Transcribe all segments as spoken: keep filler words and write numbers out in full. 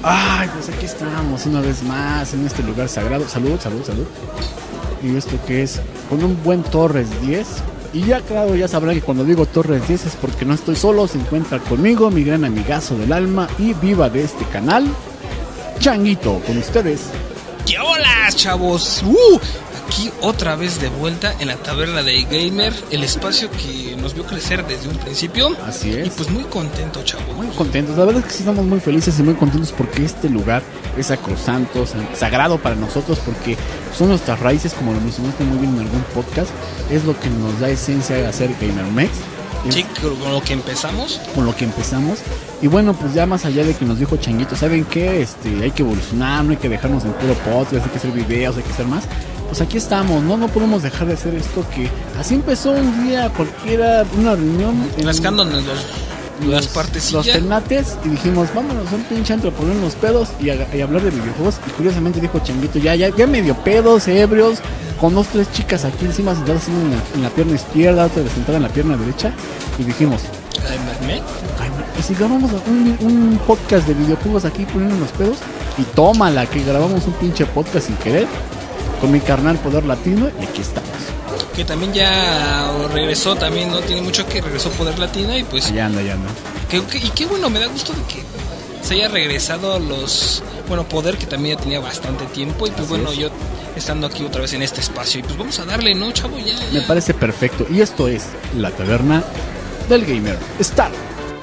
Ay, pues aquí estamos una vez más en este lugar sagrado. Salud, salud, salud. Y esto que es con un buen Torres diez. Y ya claro, ya sabrán que cuando digo Torres diez es porque no estoy solo. Se encuentra conmigo mi gran amigazo del alma y viva de este canal, Changuito, con ustedes. ¡Qué hola, chavos! ¡Uh! Aquí otra vez de vuelta en la taberna de Gamer, el espacio que nos vio crecer desde un principio. Así es. Y pues muy contento, chavos. Muy contentos, la verdad es que sí estamos muy felices y muy contentos porque este lugar es sacrosanto, sagrado para nosotros, porque son nuestras raíces, como lo mencionaste muy bien en algún podcast. Es lo que nos da esencia de hacer GamerMex. Sí, con lo que empezamos. Con lo que empezamos. Y bueno, pues ya más allá de que nos dijo Changuito, ¿saben qué? Este, hay que evolucionar, no hay que dejarnos en puro podcast, hay que hacer videos, hay que hacer más. Pues aquí estamos, ¿no? No podemos dejar de hacer esto que así empezó un día cualquiera, una reunión. Rascándonos los, los, las partecillas. Los tenates y dijimos, vámonos a un pinche antro a poner los pedos y, a, y hablar de videojuegos. Y curiosamente dijo Changuito, ya, ya, ya medio pedos, ebrios, con dos, tres chicas aquí encima sentadas en la, en la pierna izquierda, otra sentada en la pierna derecha. Y dijimos, y si grabamos un, un podcast de videojuegos aquí poniendo los pedos, y tómala, que grabamos un pinche podcast sin querer con mi carnal Poder Latino, y aquí estamos. Que también ya regresó, también no tiene mucho que regresó Poder Latino, y pues allá anda, allá anda. Que, que, y qué bueno, me da gusto de que se haya regresado los, bueno, Poder, que también ya tenía bastante tiempo, y pues Así bueno, es. yo estando aquí otra vez en este espacio, y pues vamos a darle, ¿no, chavo? Ya, ya. Me parece perfecto, y esto es la taberna del gamer. Start.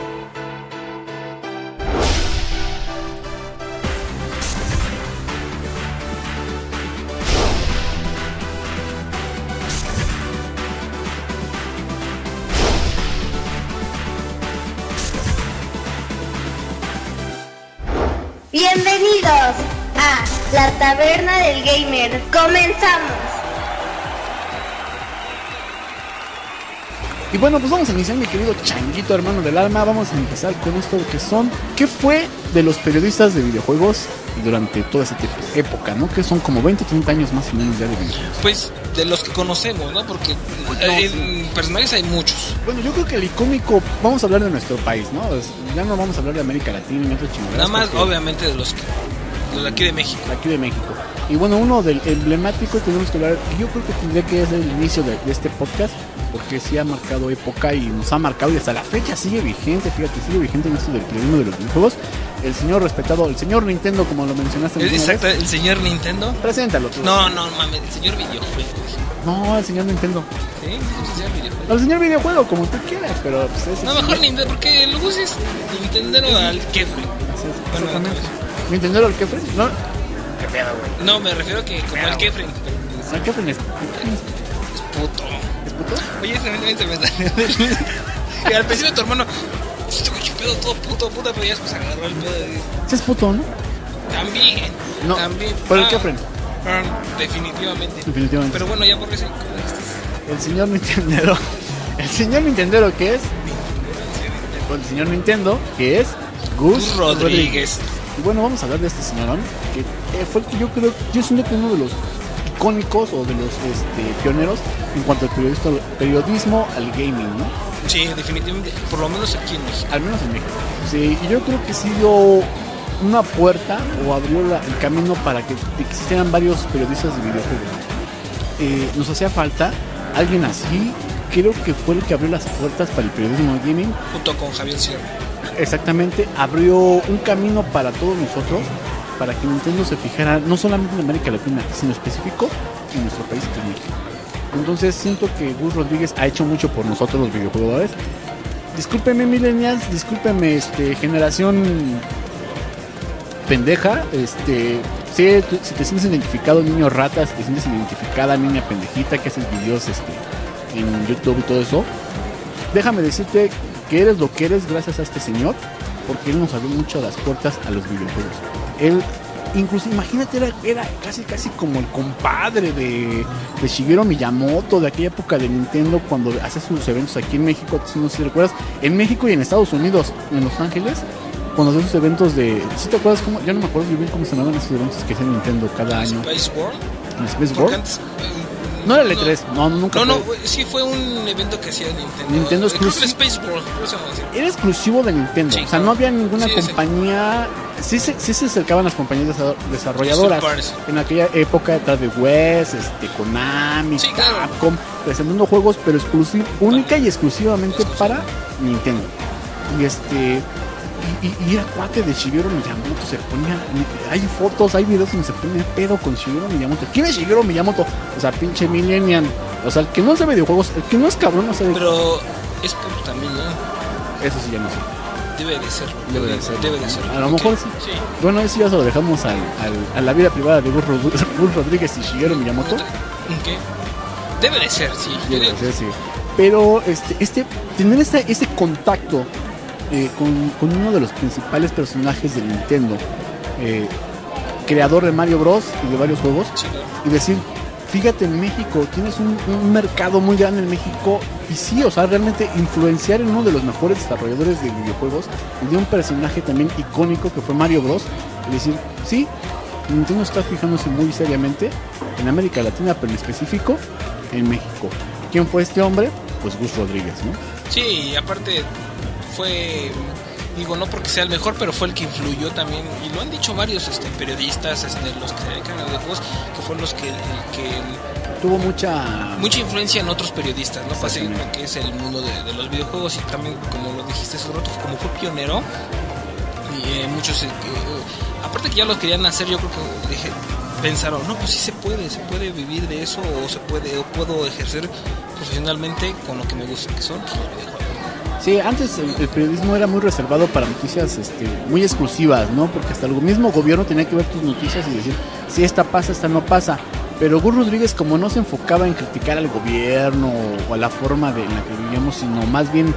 Bienvenidos a la taberna del gamer. Comenzamos. Y bueno, pues vamos a iniciar, mi querido Changuito, hermano del alma. Vamos a empezar con esto que son, ¿qué fue de los periodistas de videojuegos durante toda esa época, ¿no? Que son como veinte, treinta años más o menos ya de videojuegos. Pues de los que conocemos, ¿no? Porque Pues, eh, no, en sí. personajes hay muchos. Bueno, yo creo que el icónico, vamos a hablar de nuestro país, ¿no? Ya no vamos a hablar de América Latina y otros chingaderas. Nada más, porque- obviamente, de los que los de aquí de México. de aquí de México. Y bueno, uno del emblemático tenemos que hablar, yo creo que tendría que ser el inicio de, de este podcast, porque sí ha marcado época y nos ha marcado y hasta la fecha sigue vigente, fíjate, sigue vigente en esto del periodismo de los videojuegos. El señor respetado, el señor Nintendo, como lo mencionaste. El, exacto, vez. el señor Nintendo. Preséntalo tú. No, no, mames, el señor videojuego. No, el señor Nintendo. ¿Sí? El señor videojuego. No, el señor videojuego, como tú quieras, pero pues es el No, mejor señor- Nintendo, porque luego sí es Nintendo al Kefri. Así es, Bueno, exactamente. ¿Nintendo al Kefren? No, No, me refiero que como el Kefri. al Kefren es, Es puto. ¿es puto? Oye, ese también se me salió del... Y al principio tu hermano, este güey pedo todo puto, puta, pero ya después agarró el pedo y... Sí es puto, ¿no? También, No, también. pero el Ah, Kefren. ah, definitivamente. Definitivamente. Pero bueno, ya por eso. El señor Nintendero. El señor Nintendero que es. El señor Nintendo que es Gus Rodríguez. Rodríguez. Y bueno, vamos a hablar de este señorón que eh, fue el que yo creo, yo siento que uno de los icónicos o de los este, pioneros en cuanto al periodista, periodismo al gaming, ¿no? Sí, definitivamente. Por lo menos aquí en México. Al menos en México. Sí, y yo creo que sí dio una puerta o abrió la- el camino para que existieran varios periodistas de videojuegos. Eh, nos hacía falta alguien así. Creo que fue el que abrió las puertas para el periodismo de gaming. Junto con Javier Sierra. Exactamente, abrió un camino para todos nosotros, para que Nintendo se fijara no solamente en América Latina, sino específico en nuestro país, que es México. Entonces siento que Gus Rodríguez ha hecho mucho por nosotros los videojugadores. Discúlpeme millennials, discúlpeme este, generación pendeja, este, si, tú- si te sientes identificado niño rata, si te sientes identificada niña pendejita que haces videos este, en YouTube y todo eso, déjame decirte que eres lo que eres gracias a este señor, porque él nos abrió mucho las puertas a los videojuegos. Él, incluso, imagínate, era, era casi casi como el compadre de, de Shigeru Miyamoto, de aquella época de Nintendo, cuando hace sus eventos aquí en México, si no sé si recuerdas, en México y en Estados Unidos, en Los Ángeles, cuando hacía sus eventos de... ¿Sí te acuerdas cómo? Yo no me acuerdo muy bien cómo se llamaban esos eventos que hacía Nintendo cada año. Space World. En Space Porque World. antes, eh, No era el E tres, no, nunca No, no, fue. sí fue un evento que hacía Nintendo. Nintendo Eh, creo que exclusivo. Space World, ¿cómo se llama así? Era exclusivo de Nintendo, Sí, o sea, claro. no había ninguna Sí, sí. compañía. Sí se, sí se acercaban las compañías desa- desarrolladoras. Third parties. En aquella época detrás de West, este, Konami, Sí, claro. Capcom, presentando juegos, pero exclusivo, única y exclusivamente Exclusivo. para Nintendo. Y este. Y, y- y era cuate de Shigeru Miyamoto, se ponía, hay fotos, hay videos donde se pone pedo con Shigeru Miyamoto. ¿Quién es Shigeru Miyamoto? O sea, pinche millennial. O sea, el que no sabe de videojuegos, el que no es cabrón no sabe. Pero es por también, ¿no? Eso sí ya no sé. Debe de ser. Debe de ser. Debe de ser. A lo mejor sí. Sí. Bueno, eso ya se lo dejamos al, al- a la vida privada de Gus, Rod- Gus Rodríguez y Shigeru Miyamoto. Ok. Debe de ser, sí. Yo Debe digo- de ser, sí. Pero este, este, tener este, este contacto eh, con, con uno de los principales personajes de Nintendo, eh, creador de Mario Bros. Y de varios juegos, Sí, claro. y decir, fíjate en México, tienes un, un mercado muy grande en México, y sí, o sea, realmente influenciar en uno de los mejores desarrolladores de videojuegos y de un personaje también icónico que fue Mario Bros. Y decir, sí, Nintendo está fijándose muy seriamente en América Latina, pero en específico en México. ¿Quién fue este hombre? Pues Gus Rodríguez, ¿no? Sí, y aparte fue, digo, no porque sea el mejor, pero fue el que influyó también, y lo han dicho varios este, periodistas, este, los que se dedican a videojuegos, que fueron los que, el que Tuvo mucha... mucha influencia en otros periodistas, ¿no? Para seguir Exactamente. lo que es el mundo de, de los videojuegos, y también, como lo dijiste hace rato, como fue pionero, y eh, muchos, eh, que, aparte que ya lo querían hacer, yo creo que dije, pensaron, no, pues sí se puede, se puede vivir de eso, o se puede, o puedo ejercer profesionalmente con lo que me gusta, que son pues, los videojuegos. Sí, antes el, el periodismo era muy reservado para noticias este, muy exclusivas, ¿no? Porque hasta el mismo gobierno tenía que ver tus noticias y decir, si esta pasa, esta no pasa. Pero Gus Rodríguez, como no se enfocaba en criticar al gobierno o a la forma de, en la que vivíamos, sino más bien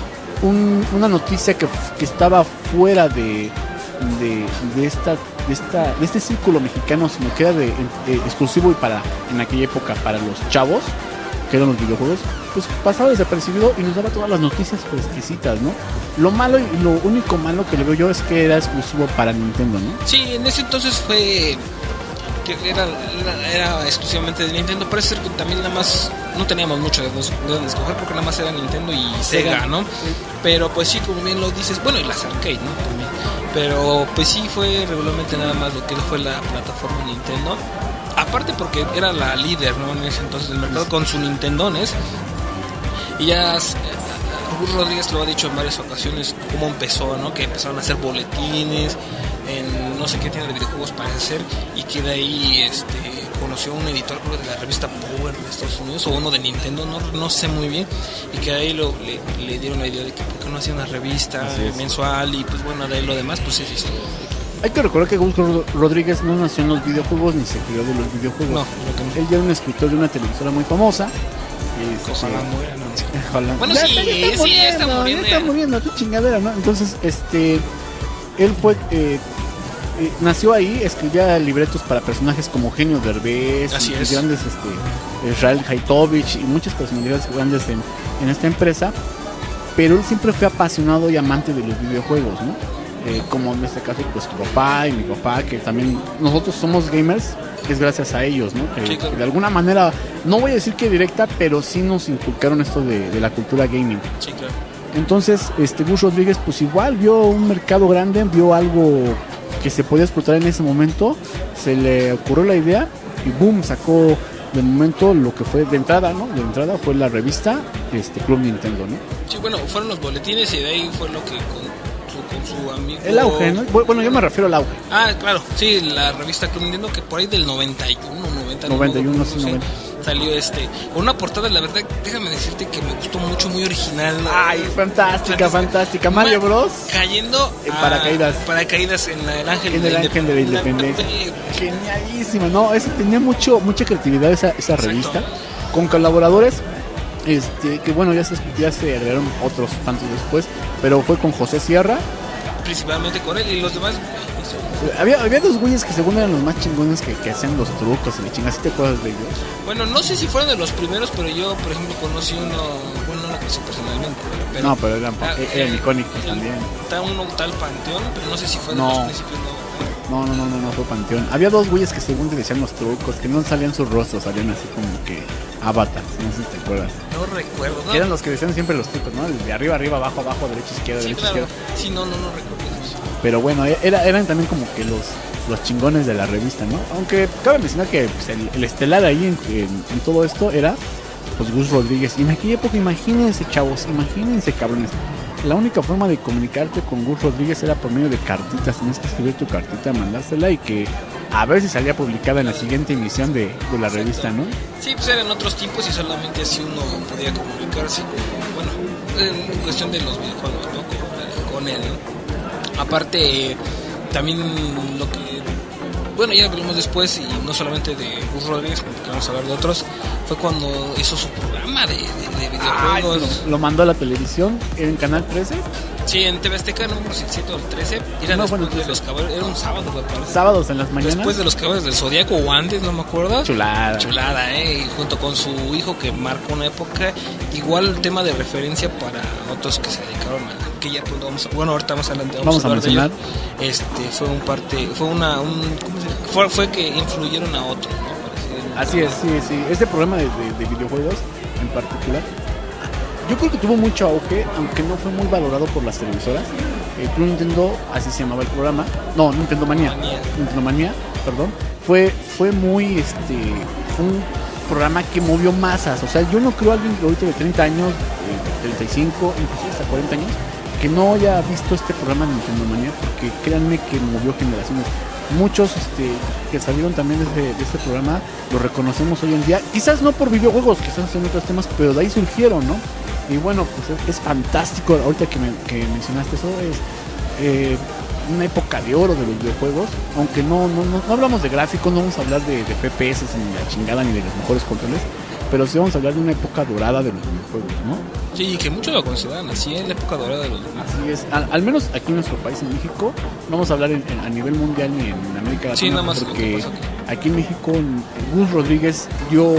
un- una noticia que, que estaba fuera de, de, de esta, de, esta, de este círculo mexicano, sino que era de, de exclusivo y para en aquella época para los chavos, que eran los videojuegos, pues pasaba desapercibido y nos daba todas las noticias fresquecitas, ¿no? Lo malo y lo único malo que le veo yo es que era exclusivo para Nintendo, ¿no? Sí, en ese entonces fue que era, era, era exclusivamente de Nintendo. Parece ser que también nada más no teníamos mucho de, dos- de dónde escoger, porque nada más era Nintendo y Sega, Sega. ¿no? Pero pues sí, como bien lo dices, bueno, y las arcade, ¿no? También. Pero pues sí fue regularmente nada más lo que fue la plataforma Nintendo. Aparte porque era la líder, ¿no? En ese entonces del mercado con su Nintendones. Y ya eh, Gus Rodríguez lo ha dicho en varias ocasiones cómo empezó, ¿no? Que empezaron a hacer boletines en no sé qué tienda de videojuegos parece ser, y que de ahí este conoció a un editor, creo, de la revista Power de Estados Unidos, o uno de Nintendo, no, no sé muy bien, y que de ahí lo, le, le dieron la idea de que por qué no hacía una revista Así es. mensual, y pues bueno, de ahí lo demás pues es historia. Hay que recordar que Gus Rod- Rodríguez no nació en los videojuegos ni se crió de los videojuegos. No, lo que no. Él ya era un escritor de una televisora muy famosa. Y, Ojalá muera, no, no sé. Ojalá. Bueno, Ya sí, está- ya sí, ya está muriendo, ya está ya. muriendo, qué chingadera, ¿no? Entonces, este, él fue, eh, eh, nació ahí, escribía libretos para personajes como Genio Derbez, Así y es. grandes, este, Israel Haitovich y muchas personalidades grandes en, en esta empresa, pero él siempre fue apasionado y amante de los videojuegos, ¿no? Eh, como en este caso, pues tu papá y mi papá, que también nosotros somos gamers, es gracias a ellos, ¿no? Que, Sí, claro. que de alguna manera, no voy a decir que directa, pero sí nos inculcaron esto de, de la cultura gaming. Sí, claro. Entonces, este Gus Rodríguez, pues igual vio un mercado grande, vio algo que se podía explotar en ese momento, se le ocurrió la idea y boom, sacó de momento lo que fue de entrada, ¿no? De entrada fue la revista este Club Nintendo, ¿no? Sí, bueno, fueron los boletines y de ahí fue lo que con su, con su amigo... El auge, ¿no? Bueno, yo me refiero al auge. Ah, claro, sí, la revista Club Nintendo, que por ahí del noventa y uno, noventa, noventa y uno, no, sí, no sé, noventa. salió este, con una portada, la verdad, déjame decirte que me gustó mucho, muy original. Ay, fantástica, fantástica. Mario Ma- Bros. Cayendo En a- paracaídas. paracaídas en la- el ángel, En el Ángel de la Independencia. Genialísima, ¿no? Eso tenía mucho, mucha creatividad esa, esa Exacto. revista. Con colaboradores, este, que bueno, ya se, ya se agregaron otros tantos después, pero fue con José Sierra. Principalmente con él y los demás. Había, había dos güeyes que según eran los más chingones que, que hacían los trucos y le chingas, ¿sí te acuerdas de ellos? Bueno, no sé si fueron de los primeros, pero yo, por ejemplo, conocí uno, bueno, no lo conocí personalmente, pero... No, pero eran, Ah, eran eh, icónicos el- también. Está uno tal Panteón, pero no sé si fue de No. los principios, no. No, no, no, no, no fue Panteón. Había dos güeyes que según te decían los trucos, que no salían sus rostros, salían así como que avatars, no sé si te acuerdas. No recuerdo, ¿no? Que eran los que decían siempre los trucos, ¿no? El de arriba, arriba, abajo, abajo, derecha, izquierda, Sí, derecha, claro. izquierda. Sí, no, no, no recuerdo eso. Pero bueno, era, eran también como que los, los chingones de la revista, ¿no? Aunque cabe mencionar que pues, el, el estelar ahí en, en, en todo esto era pues Gus Rodríguez. Y en aquella época, imagínense, chavos, imagínense, cabrones. La única forma de comunicarte con Gus Rodríguez era por medio de cartitas. Tenías que escribir tu cartita, mandársela y que a ver si salía publicada en la siguiente emisión de, de la revista, ¿no? Sí, pues eran otros tiempos y solamente así uno podía comunicarse con, bueno, en cuestión de los videojuegos, ¿no? Con, con él, ¿no? Aparte, también lo que, bueno, ya hablamos después, y no solamente de Gus Rodríguez, porque vamos a hablar de otros, fue cuando hizo su programa de, de, de videojuegos. Ah, lo, lo mandó a la televisión en Canal trece. Sí, en T V Azteca, número siete o el trece. Era, No, después bueno, de los caballeros, era un sábado, me parece. Sábados en las mañanas. Después de los caballeros del Zodíaco o antes, no me acuerdo. Chulada. Chulada, eh. Y junto con su hijo que marcó una época. Igual el tema de referencia para otros que se dedicaron a. Que ya pues vamos a, bueno, ahorita más adelante vamos, Vamos a a hablar de mencionar. ellos. Este fue un parte, fue una, un, ¿cómo se dice? Fue, fue que influyeron a otros, ¿no? Así es, sí, sí. Este programa de, de, de videojuegos en particular, yo creo que tuvo mucho auge, aunque no fue muy valorado por las televisoras. Eh, Club Nintendo, así se llamaba el programa. No, Nintendo Manía. Manía. Nintendo Manía, perdón. Fue, fue muy, este, fue un programa que movió masas. O sea, yo no creo a alguien ahorita de treinta años, eh, treinta y cinco, inclusive hasta cuarenta años, que no haya visto este programa de Nintendo Manía, porque créanme que movió generaciones. Muchos este, que salieron también de, de este programa lo reconocemos hoy en día, quizás no por videojuegos, quizás en otros temas, pero de ahí surgieron, ¿no? Y bueno, pues es, es fantástico, ahorita que, me, que mencionaste eso, es eh, una época de oro de los videojuegos, aunque no, no, no, no hablamos de gráficos, no vamos a hablar de, de F P S ni de la chingada ni de los mejores controles, pero sí vamos a hablar de una época dorada de los videojuegos, ¿no? Sí, que muchos lo consideran así, en la época dorada de los videojuegos. Así es, al, al menos aquí en nuestro país, en México, no vamos a hablar en, en, a nivel mundial ni en, en América Latina, Sí, nada más porque lo que pasa aquí. aquí en México Gus Rodríguez dio,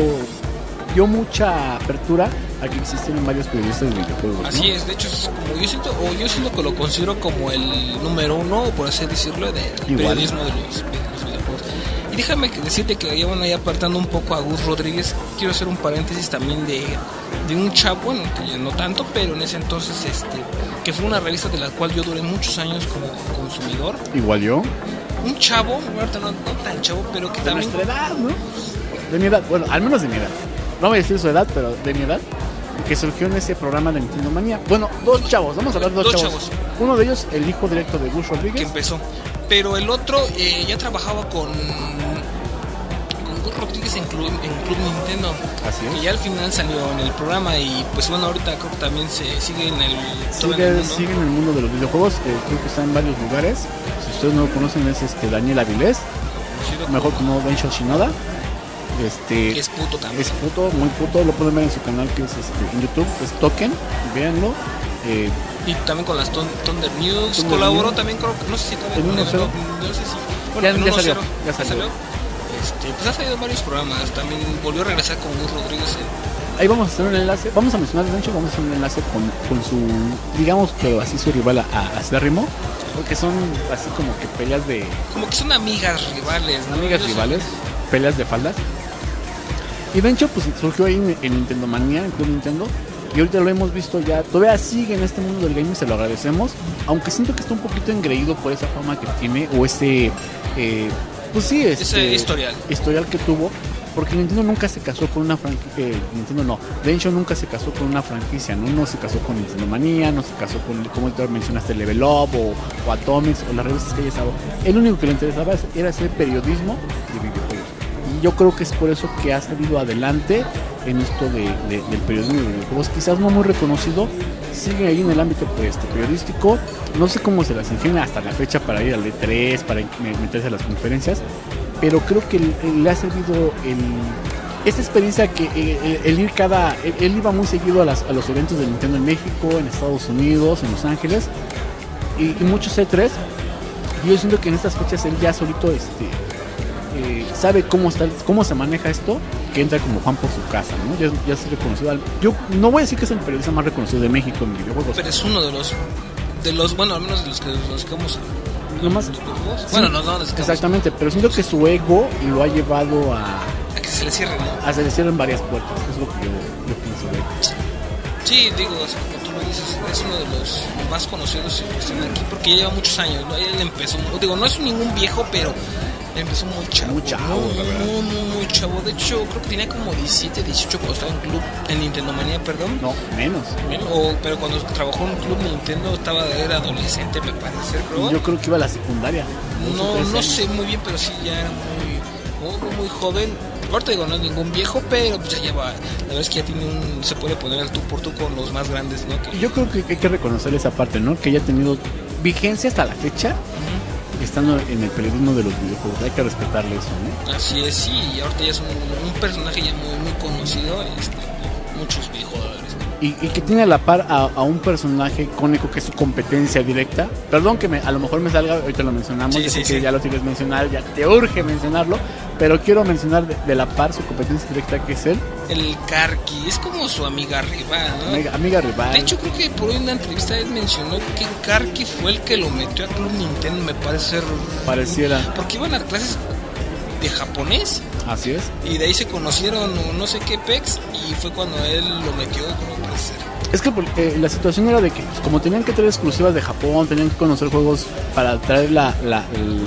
dio mucha apertura a que existieran varios periodistas de videojuegos, ¿no? Así es, de hecho es como yo siento, o yo siento que lo considero como el número uno, por así decirlo, del Igual. periodismo de los, de los videojuegos. Y déjame que decirte que ya bueno, ya apartando un poco a Gus Rodríguez, quiero hacer un paréntesis también de, de un chavo, bueno, que ya no tanto, pero en ese entonces, este, que fue una revista de la cual yo duré muchos años como consumidor. Igual yo. Un chavo, ahorita no, no tan chavo, pero que De también... nuestra edad, ¿no? De mi edad, bueno, al menos de mi edad. No voy a decir su edad, pero de mi edad, que surgió en ese programa de Nintendo Manía. Bueno, dos chavos, vamos a hablar de dos, Dos chavos. chavos. Uno de ellos, el hijo directo de Gus que Rodríguez. empezó. Pero el otro eh, ya trabajaba con, con Gus Rodríguez en Club, en Club Nintendo. Así es. Que ya al final salió en el programa y pues bueno, ahorita creo que también se sigue en el, todo en Sigue, el mundo. sigue en el mundo de los videojuegos, eh, creo que está en varios lugares. Si ustedes no lo conocen, es este Daniel Avilés, Conocido mejor como- como Bencho Shinoda. Este, que es puto también. es puto, muy puto, lo pueden ver en su canal que es este, en YouTube, es Token, véanlo. Eh, Y también con las Thun- Thunder News. Thunder Colaboró News. también, creo que no sé si todavía En con uno el- cero. no, no sé si. Ya- en ya uno salió, cero. ya salió. Este, pues ha salido en varios programas. También volvió a regresar con Gus Rodríguez. en- ahí vamos a hacer un enlace, vamos a mencionar de hecho, vamos a hacer un enlace con, con su, digamos que así su rival a, a Acérrimo, porque son así como que peleas de, Como que son amigas rivales, ¿no? amigas Ellos- rivales, peleas de faldas. Y Bencho pues surgió ahí en, en Nintendo Manía, en Club Nintendo, y ahorita lo hemos visto ya, todavía sigue en este mundo del gaming, se lo agradecemos, aunque siento que está un poquito engreído por esa fama que tiene, o ese, eh, pues sí, este, Ese historial. historial que tuvo, porque Nintendo nunca se casó con una franquicia, eh, Nintendo no, Bencho nunca se casó con una franquicia, ¿no? No se casó con Nintendo Manía, no se casó con, como tú mencionaste, Level Up, o, o Atomics, o las revistas que haya estado. El único que le interesaba era hacer periodismo de videojuegos. Y yo creo que es por eso que ha salido adelante en esto de, de, del periodismo de videojuegos. Quizás no muy reconocido, sigue ahí en el ámbito pues, este, periodístico. No sé cómo se las ingenia hasta la fecha para ir al E tres, para meterse a las conferencias, pero creo que el- el- le ha servido el, esta experiencia que eh, el ir cada... Él, él iba muy seguido a, las, a los eventos de Nintendo en México, en Estados Unidos, en Los Ángeles, y, y muchos E tres. Y yo siento que en estas fechas él ya solito este, eh, sabe cómo está, cómo se maneja esto, que entra como fan por su casa, ¿no? Ya, ya es reconocido. al- Yo no voy a decir que es el periodista más reconocido de México en videojuegos. Pero es uno de los, de los bueno, al menos de los que, los que hemos lo más... Bueno, no, no, no exactamente, pero siento que su ego lo ha llevado a... A que se le cierren, ¿no? A se le cierren varias puertas, es lo que yo, yo pienso de él. Sí, digo, así como tú lo dices, es uno de los más conocidos que están aquí porque ya lleva muchos años, ¿no? Él empezó, digo, no es ningún viejo, pero empezó muy chavo. Muy chavo, muy, la verdad. Muy, muy, muy chavo. De hecho, creo que tenía como diecisiete, dieciocho cuando estaba en club, en Nintendo Manía, perdón. No, menos. O, pero cuando trabajó en un club Nintendo estaba, era adolescente, me parece, creo. Yo creo que iba a la secundaria. No, no sé muy bien, pero sí ya era muy, muy, muy joven. Ahorita digo, no es ningún viejo, pero pues ya lleva, la verdad es que ya tiene un, se puede poner al tú por tú con los más grandes, ¿no? Que... Yo creo que hay que reconocer esa parte, ¿no? Que ella ha tenido vigencia hasta la fecha, uh-huh. estando en el periodismo de los videojuegos. Hay que respetarle eso, ¿no? Así es, sí, y ahorita ya es un, un personaje ya muy, muy conocido, este, muchos videojugadores. Y, y que tiene a la par a, a un personaje icónico que es su competencia directa. Perdón que me, a lo mejor me salga, ahorita lo mencionamos, sí, yo sí, sé que sí. ya lo tienes mencionar, ya te urge mencionarlo, pero quiero mencionar de, de la par su competencia directa, que es él. El Karki, es como su amiga rival, ¿no? Amiga, amiga rival. De hecho, creo que por una entrevista él mencionó que Karki fue el que lo metió a Club Nintendo, me parece ser... Pareciera. Porque iban a clases de japonés. Así es. Y de ahí se conocieron no sé qué pex y fue cuando él lo metió, creo que ser. Es que eh, la situación era de que pues, como tenían que traer exclusivas de Japón, tenían que conocer juegos para traer la, la,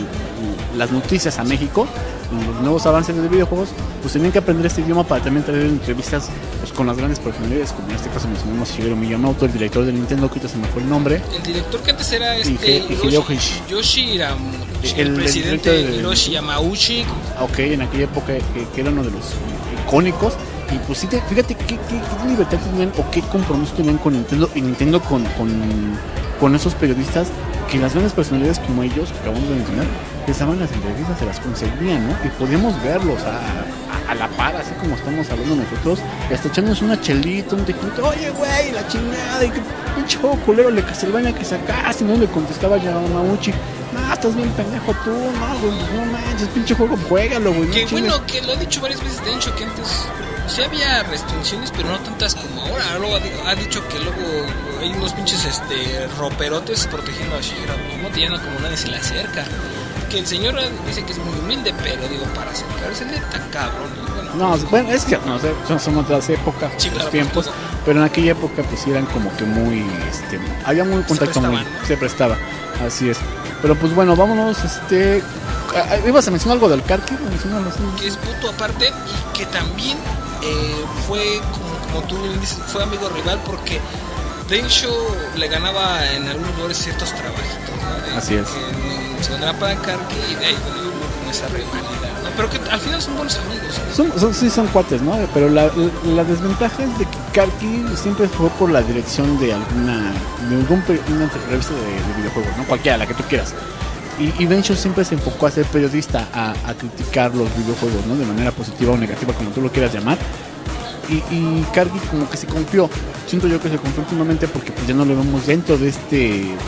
el, las noticias a México, los nuevos avances de videojuegos, pues tenían que aprender este idioma para también traer entrevistas pues, con las grandes personalidades, como en este caso mencionamos Shigeru Miyamoto, el director de Nintendo, que ahorita se me fue el nombre. El director que antes era este y Hiroshi, Yoshi, Yoshi Yamauchi, el, el presidente de Hiroshi Yamauchi. Ok, en aquella época que, que era uno de los icónicos. Y pues sí, te, fíjate qué, qué, qué libertad tenían o qué compromiso tenían con Nintendo y Nintendo con, con, con esos periodistas, que las grandes personalidades como ellos, que acabamos de mencionar, que estaban en las entrevistas, se las conseguían, ¿no? Y podíamos verlos a, a, a la par, así como estamos hablando nosotros, hasta echándonos una chelita, un tequilito, oye, güey, la chingada, y qué pinche juego culero le Castlevania que sacaste, no le contestaba Yamauchi. No, estás bien pendejo tú, no, güey, no manches, pinche juego, juégalo, güey. Que no bueno, chingues. que lo he dicho varias veces, de hecho que antes sí había restricciones, pero no tantas como ahora. Luego ha dicho que luego hay unos pinches este roperotes protegiendo a Shigeru Miyamoto, ya no como nadie se le acerca. Que el señor dice que es muy humilde, pero digo, para acercarse le está cabrón. Bueno, No, bueno, es que no sé, son, son otras épocas, sí, otros claro, tiempos, pues, pero en aquella época pues eran como que muy, este, había muy contacto, prestaban, muy, ¿no? se prestaba, así es. Pero pues bueno, vámonos, este, ¿ibas a mencionar algo del Karki? Mencionarlo así. Que es puto aparte y que también eh, fue, como, como tú dices, fue amigo rival porque Densho le ganaba en algunos lugares ciertos trabajitos, ¿no? De, así es. Que, se ganaba para Karki y de ahí bueno, con esa rivalidad, ¿no? Pero que al final son buenos amigos, ¿no? Son, son, sí son cuates, ¿no? Pero la, la, la desventaja es de que Karki siempre fue por la dirección de alguna, de algún, una revista de, de videojuegos, ¿no? Cualquiera, la que tú quieras. Y, y Densho siempre se enfocó a ser periodista, a, a criticar los videojuegos, ¿no? De manera positiva o negativa, como tú lo quieras llamar. Y, y Karki como que se confió. Siento yo que se confió últimamente porque pues ya no lo vemos dentro de este de,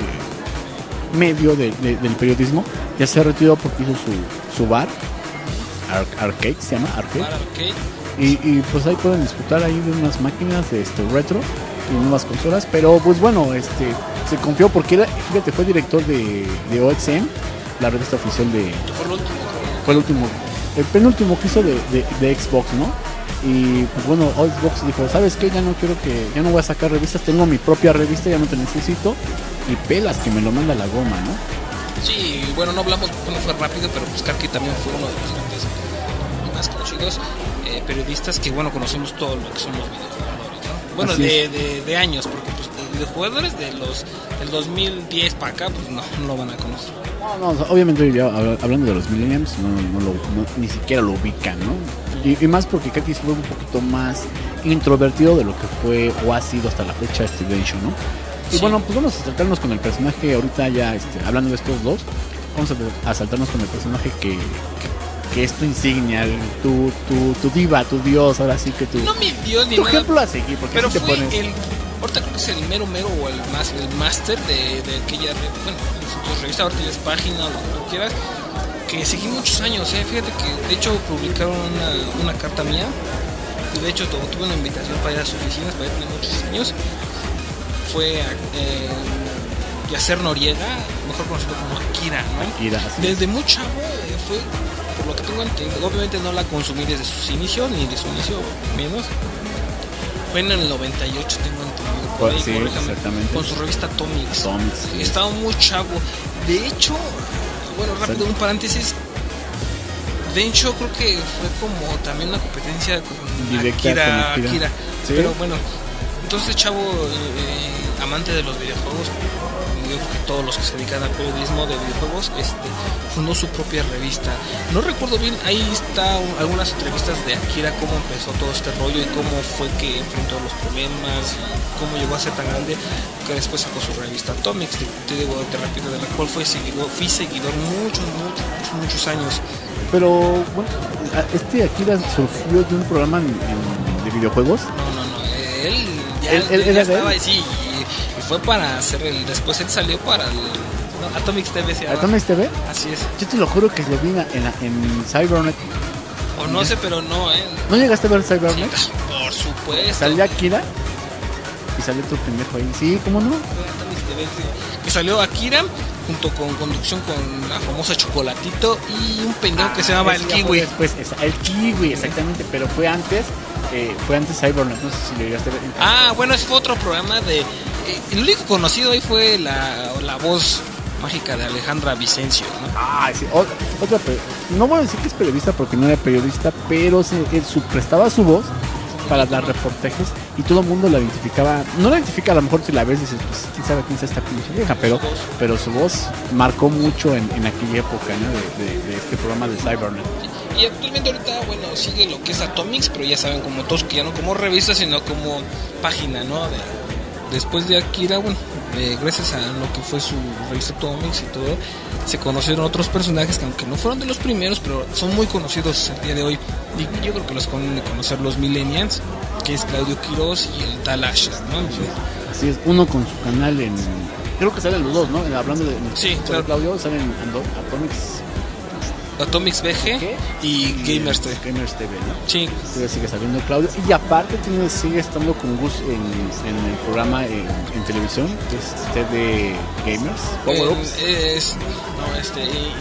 medio de, de, del periodismo. Ya se retiró porque hizo su, su bar. Ar- arcade, se llama Arcade. Bar Arcade. Y, y pues ahí pueden disfrutar ahí de unas máquinas de este retro y nuevas consolas. Pero pues bueno, este se confió porque era, fíjate, fue director de, de O X M, la revista oficial de... Fue el último. Fue el último, el penúltimo que hizo de, de, de Xbox, ¿no? Y pues bueno, Xbox dijo, ¿sabes qué? Ya no quiero que, ya no voy a sacar revistas, tengo mi propia revista, ya no te necesito. Y pelas que me lo manda la goma, ¿no? Sí, bueno, no hablamos, no fue rápido, pero pues Karki también fue uno de los grandes, más conocidos eh, periodistas que, bueno, conocemos todo lo que son los videojugadores, ¿no? Bueno, de, de, de años, porque pues los videojugadores de los del dos mil diez para acá, pues no, no lo van a conocer. No, no, obviamente ya hablando de los millennials, no, no lo, no, ni siquiera lo ubican, ¿no? Y, y más porque Karki fue un poquito más introvertido de lo que fue o ha sido hasta la fecha este Densho, ¿no? Y sí. Bueno, pues vamos a saltarnos con el personaje ahorita ya, este, hablando de estos dos, vamos a, a saltarnos con el personaje que, que, que es tu insignia, tu, tu, tu diva, tu dios, ahora sí que tu... No mi dios ni tu nada. ejemplo a seguir, porque pero así fue te pones... el... Ahorita creo que es el mero mero o el más el máster de, de aquella, bueno, de revista, ahorita ya es página o lo que tú quieras, que seguí muchos años, ¿eh? Fíjate que de hecho publicaron una, una carta mía, y de hecho tuve una invitación para ir a sus oficinas, para ir tener muchos años, fue eh, Yacer Noriega, mejor conocido como Akira, ¿no? Akira, así Desde es. muy chavo eh, fue, por lo que tengo entendido, obviamente no la consumí desde sus inicios, ni de su inicio menos. Fue en el noventa y ocho, tengo entendido, por ahí, Sí, corríjame, exactamente. con su revista Atomics. Atomics, sí. Estaba muy chavo. De hecho, bueno, rápido, un paréntesis. Densho creo que fue como también una competencia con Directa Akira, con Akira. Akira. Sí. Pero bueno, entonces chavo, eh, amante de los videojuegos, yo creo que todos los que se dedican al periodismo de videojuegos, este, fundó su propia revista. No recuerdo bien, ahí está un- algunas entrevistas de Akira, cómo empezó todo este rollo y cómo fue que enfrentó los problemas y cómo llegó a ser tan grande que después sacó su revista Atomics, te, te digo, te repito, de la cual fue seguidor, fui seguidor muchos, muchos, muchos años. Pero bueno, este Akira surgió de un programa en- en- de videojuegos. No, no, no, él ya, Él- él él ya era de estaba él. ahí, sí, y, y fue para hacer el, después él salió para el no, Atomics T V se llama. ¿Atomics T V? Así es. Yo te lo juro que lo vi en, en, en Cybernet. O no sé, pero no, eh. ¿No llegaste a ver Sí, Cybernet? por supuesto. Salía Akira y salió tu pendejo ahí. Sí, ¿cómo no? Atomics T V, sí. Que salió Akira junto con conducción con la famosa Chocolatito y un pendejo que se llamaba Ese el ya fue Kiwi. Después, esa- el Kiwi, exactamente, pero fue antes. Eh, fue antes Cybernet, no sé si lo llegaste a ver. Ah, bueno, ese fue otro programa de... eh, el único conocido ahí fue la, la voz mágica de Alejandra Vicencio, ¿no? Ah, sí, o- otra, pe- no voy a decir que es periodista porque no era periodista, pero se, él su- prestaba su voz para dar reportajes y todo el mundo la identificaba. No la identifica, a lo mejor si la ves dices, pues quién sabe quién es esta pinche vieja, pero, Su voz. pero su voz marcó mucho en, en aquella época, ¿no? de, de- de este programa de Cybernet. Y actualmente ahorita, bueno, sigue lo que es Atomics, pero ya saben, como todos, que ya no como revista, sino como página, ¿no? De, después de Akira, bueno, eh, gracias a lo que fue su revista Atomics y todo, se conocieron otros personajes que aunque no fueron de los primeros, pero son muy conocidos el día de hoy. Y yo creo que los conocen de conocer los Millennials, que es Claudio Quiroz y el tal Asher, ¿no? Así es, uno con su canal en... Creo que salen los dos, ¿no? Hablando de, Sí, de claro. Claudio, salen en Ando- Atomics Atomics B G ¿qué? y Gamers T V. Gamers T V, ¿no? Sí, Todavía sigue saliendo Claudio. Y aparte tiene, sigue estando con Gus en, en el programa en, en televisión, que es T V Gamers. Power eh, Ups. es... No, este...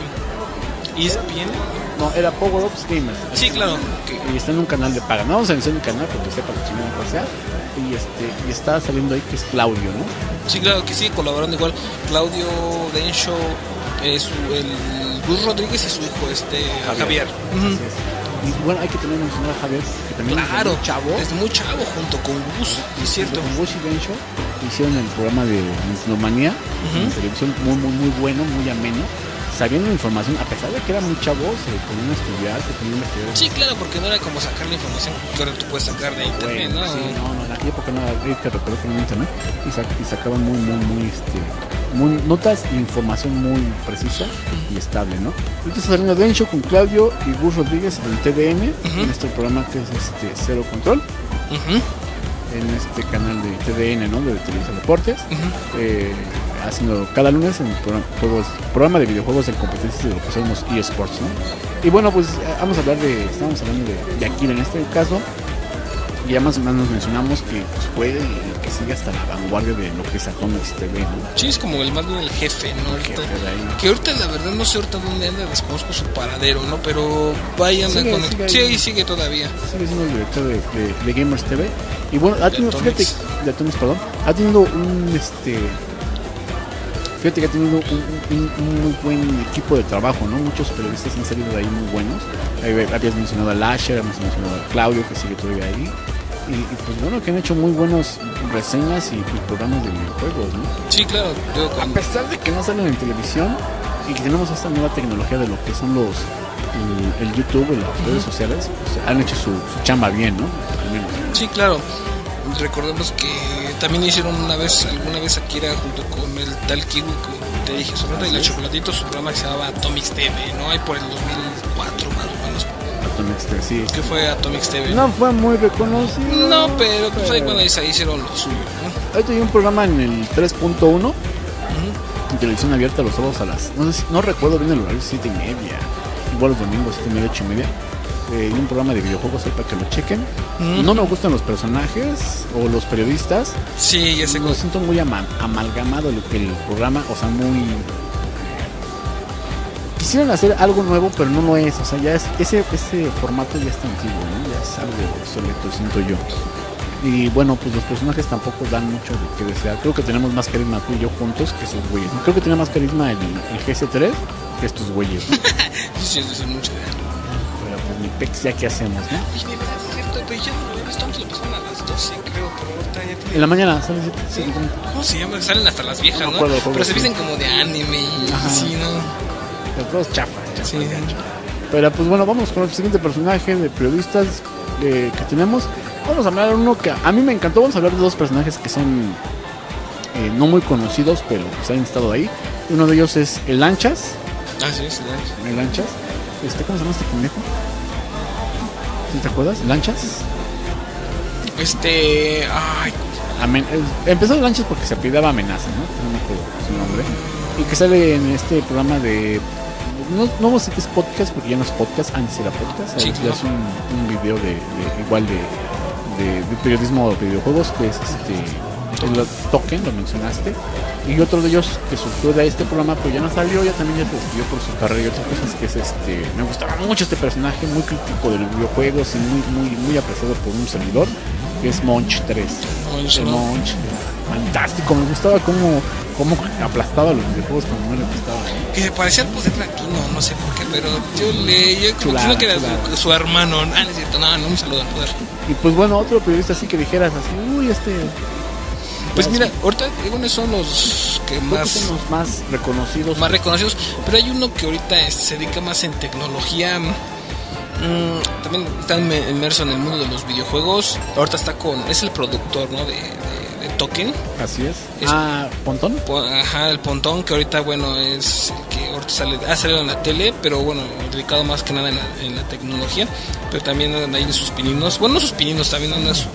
E S P N. No, era Power Ups Gamers. Sí, claro. que- Y está en un canal de paga. No vamos a mencionar el canal porque sepa la chingada que sea. Y, este, y está saliendo ahí que es Claudio, ¿no? Sí, claro que sí, colaborando igual Claudio Densho, eh, su, el Gus Rodríguez y su hijo este Javier. Ujú. Así es. Y bueno, hay que también mencionar a Javier, que también Claro, es muy chavo. desde muy chavo junto con Gus, es cierto. Con Gus y Bencho hicieron el programa de Nintlomanía en televisión, muy, muy, muy bueno, muy ameno. Sabiendo información, a pesar de que era muy chavo, se ponían a estudiar, se ponían a investigar. Sí, claro, porque no era como sacar la información que ahora tú puedes sacar de internet, Bueno, ¿no? sí, no, no, en aquella época no era, ahorita recuerdo que no era internet y, sac- y sacaban muy, muy, muy, este, muy, notas e información muy precisa y estable, ¿no? Ahorita está saliendo Densho con Claudio y Gus Rodríguez en T V M, Ujú. en este programa que es este Cero Control, Ujú, en este canal de T V N, ¿no? De Televisa Deportes, ujú. eh, haciendo cada lunes en el programa, juegos, programa de videojuegos en competencias de lo que son los eSports, ¿no? Y bueno, pues eh, vamos a hablar de, estamos hablando de, de Akira en este caso, y ya más o menos mencionamos que pues, puede que siga hasta la vanguardia de lo que es Atomics T V, ¿no? Sí, es como el más bien el jefe, ¿no? El jefe Ahorita- de ahí. Que ahorita la verdad no sé ahorita dónde anda, desconozco su paradero, ¿no? Pero vayan Sigue, con sigue Sí, ahí. sigue todavía. Sigue siendo el director de, de- de Gamers T V. Y bueno, ha De tenido, fíjate, Atomics. de Atomics, perdón, ha tenido un, este, fíjate que ha tenido un, un- un muy buen equipo de trabajo, ¿no? Muchos periodistas han salido de ahí muy buenos. Ahí habías mencionado a Lasher, hemos mencionado a Claudio, que sigue todavía ahí. Y, y, pues bueno, que han hecho muy buenas reseñas y, y programas de videojuegos, ¿no? Sí, claro. Yo A con- pesar de que no salen en televisión y que tenemos esta nueva tecnología de lo que son los el, el YouTube y las redes sociales, pues, han hecho su, su chamba bien, ¿no? Al menos. Sí, claro. Recordemos que también hicieron una vez, alguna vez Akira junto con el tal Kiwi, como te dije, sobre todo, y Así los es. chocolatitos, su programa que se llamaba Atomics T V, ¿no? Ahí por el dos mil cuatro más o menos. Atomics T V, sí. ¿Qué fue Atomics T V? No fue muy reconocido. No, pero pues ahí pero- cuando ahí se hicieron lo suyo, ¿no? Ahorita hay un programa en el tres punto uno Ujú. en televisión abierta los sábados a las, no sé si- no recuerdo bien el horario, siete y media, igual los domingos, siete y media, ocho y media. eh, y un programa de videojuegos ahí para que lo chequen. Mm. No me gustan los personajes o los periodistas. Sí, ya sé Lo cómo. siento muy ama- amalgamado el, el programa, o sea, muy... Quisieron hacer algo nuevo, pero no lo es. O sea, ya es, ese, ese formato ya está antiguo, ¿no? Ya es algo obsoleto, siento yo. Y bueno, pues los personajes tampoco dan mucho de que desear. Creo que tenemos más carisma tú y yo juntos que esos güeyes, ¿no? Creo que tiene más carisma el, el G S tres que estos güeyes, ¿no? Sí, sí, es mucho. Pero pues ni pex, ya que hacemos, ¿no? Oye, de verdad, es cierto, pero ya no lo he visto, antes lo pasaron a las doce, creo, pero ahorita ya tiene... En la mañana, ¿sabes? Sí, sí. ¿Cómo se llama? Salen hasta las viejas, No ¿no? me acuerdo, Pero se sí. visten como de anime y Ajá. sí, ¿no? Los dos chafas, chafas. Sí. Pero pues bueno, vamos con el siguiente personaje de periodistas eh, que tenemos. Vamos a hablar de uno que a mí me encantó. Vamos a hablar de dos personajes que son eh, no muy conocidos, pero pues han estado ahí. Uno de ellos es el Lanchas. Ah, sí, sí, sí. El Lanchas. Este, ¿cómo se llama este pendejo? ¿Sí te acuerdas? Lanchas. Este... Ay, Amen- eh, empezó el Lanchas porque se apellidaba Amenaza, ¿no? No me acuerdo su nombre. Y que sale en este programa de... No, no vamos a decir que es podcast porque ya no es podcast, antes era podcast. Sí, Ahora claro. es un, un video de, de- igual de, de, de periodismo de videojuegos, que es este el Token, lo mencionaste. Y otro de ellos que surgió de este programa, pues ya no salió, ya también ya se despidió por su carrera y otras cosas, que es este... Me gustaba mucho este personaje, muy crítico de los videojuegos y muy, muy, muy apreciado por un servidor, que es Monch tres. Monch, El ¿no? Monch, fantástico, me gustaba cómo, cómo aplastaba los videojuegos cuando no le gustaba. que se parecía al poder latino, no sé por qué, pero yo le... Yo como Chulada, que era chulada. su, su hermano. Ah, no es cierto, no, no, un saludo al poder. Y pues bueno, otro periodista así que dijeras así, uy, este... Pues ya, mira, sí, ahorita algunos son los que creo que más... son los más reconocidos. más reconocidos, pero hay uno que ahorita es- se dedica más en tecnología, mm, también está inme- inmerso en el mundo de los videojuegos, ahorita está con, es el productor, ¿no? de, de, de Token, Así es. Es- Ah, Pontón. Po- ajá, el Pontón, que ahorita bueno es el que ahorita sale, ha salido en la tele, pero bueno, dedicado más que nada en la, en la tecnología, pero también andan ahí en sus pininos, bueno, no sus pininos, también andan sus...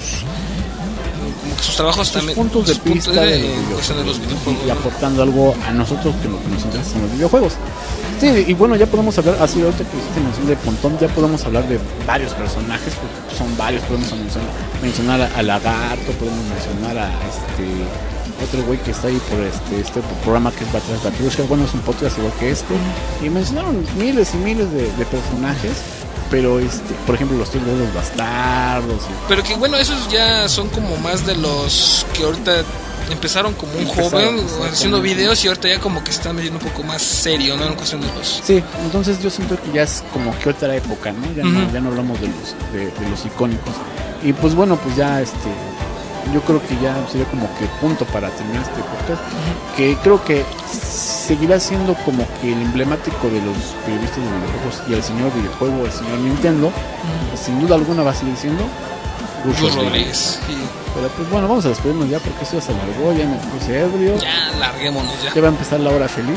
como que sus trabajos Sus también, puntos de sus puntos vista de, de- los en cuestión de los videojuegos, y ¿no? aportando algo a nosotros que lo que nos interesa son los videojuegos. Sí, y bueno, ya podemos hablar, así ahorita que hiciste mención de Pontón, ya podemos hablar de varios personajes, porque son varios, podemos mencionar, mencionar a, a Lagarto, podemos mencionar a este otro güey que está ahí por este este programa que es Batrás Batrushka, bueno, es un podcast igual que este, y mencionaron miles y miles de, de personajes, pero este, por ejemplo, los tres los bastardos, y Pero que bueno, esos ya son como más de los que ahorita empezaron como un Empezaron, joven exactamente. haciendo videos y ahorita ya como que se están metiendo un poco más serio, ¿no? En cuestión de los... sí, entonces yo siento que ya es como que otra época, ¿no? Ya, no, Ujú. ya no hablamos de los, de, de los icónicos. Y pues bueno, pues ya este, yo creo que ya sería como que punto para terminar este podcast, que creo que seguirá siendo como que el emblemático de los periodistas de videojuegos y el señor videojuego, el señor Nintendo, sin duda alguna va a seguir siendo Gus Gus Rodríguez. Rodríguez. Sí. Pero pues bueno, vamos a despedirnos ya porque esto ya se alargó, ya me puse ebrio, Ya, larguémonos ya. ya va a empezar la hora feliz.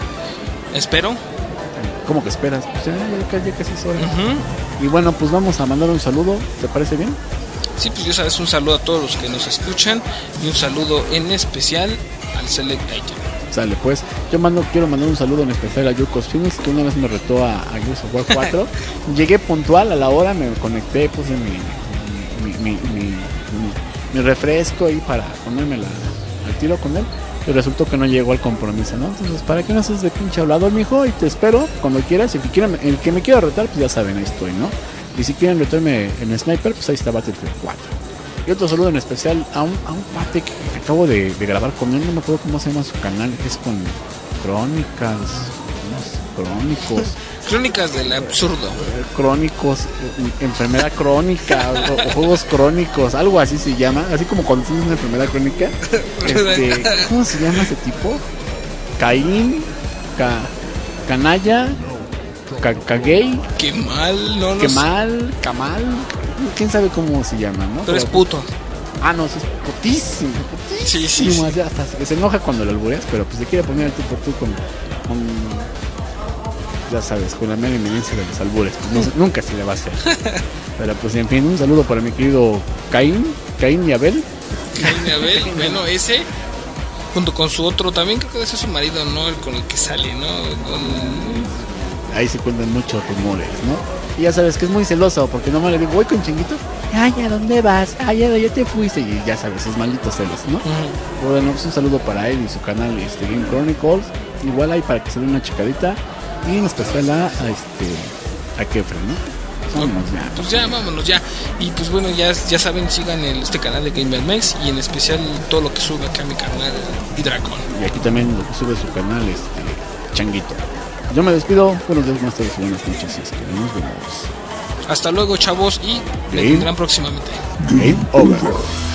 Espero. ¿Cómo que esperas? Pues ya, ya, ya casi es hora. Ujú. Y bueno, pues vamos a mandar un saludo, ¿te parece bien? Sí, pues ya sabes, un saludo a todos los que nos escuchan y un saludo en especial al Select Item. Sale, pues yo mando, quiero mandar un saludo en especial a Yurkos Phoenix, que una vez me retó a, a Gears of War cuatro. Llegué puntual a la hora, me conecté, puse mi, mi, mi, mi, mi- mi refresco ahí para ponerme la, al tiro con él. Y resultó que no llegó al compromiso, ¿no? Entonces, ¿para qué no haces de pinche hablador, mijo? Y te espero cuando quieras. Y el que, quiera, el que me quiera retar, pues ya saben, ahí estoy, ¿no? Y si quieren retarme en Sniper, pues ahí está Battlefield cuatro. Y otro saludo en especial a un, a un pate que, que acabo de, de grabar con él, no me acuerdo cómo se llama su canal, es con Crónicas, unos Crónicos, Crónicas del absurdo. eh, Crónicos, eh, enfermedad crónica, o, o juegos crónicos, algo así se llama, así como cuando tienes una enfermedad crónica. Este, ¿cómo se llama ese tipo? Caín, ca, Canalla, ca, Cagay, Qué mal, no lo que sé. mal, Camal, quién sabe cómo se llama, ¿no? Tú eres Pero- puto. Ah, no, eso es putísimo, Sí, sí, putísimo. sí. así hasta se- se enoja cuando lo albureas, pero pues se quiere poner el tú por tú con, con, ya sabes, con la mera inminencia de los albures. Pues, no- nunca se le va a hacer. Pero pues en fin, un saludo para mi querido Caín, Caín y Abel. Caín y Abel, bueno, ese, junto con su otro, también creo que ese es su marido, ¿no? El con el que sale, ¿no? Con... Ahí se cuentan muchos rumores, ¿no? Y ya sabes que es muy celoso, porque nomás le digo, voy con Chinguito. Ay, ¿a dónde vas? Ay, ya, ya te fuiste. Y ya sabes, esos malditos celos, ¿no? Uh-huh. Bueno, pues un saludo para él y su canal, este, Game Chronicles. Igual hay para que se dé una checadita. Y en especial a, a este, a Kefren, ¿no? Vámonos ya. Pues ya, vámonos ya. Y pues bueno, ya, ya saben, sigan el, este canal de Gamer Mex y en especial todo lo que sube acá a mi canal Hidracon. Y aquí también lo que sube su canal, este, Changuito. Yo me despido, buenos días, más tardes y buenas noches, y es que nos vemos. Hasta luego, chavos, y me tendrán próximamente. Game over.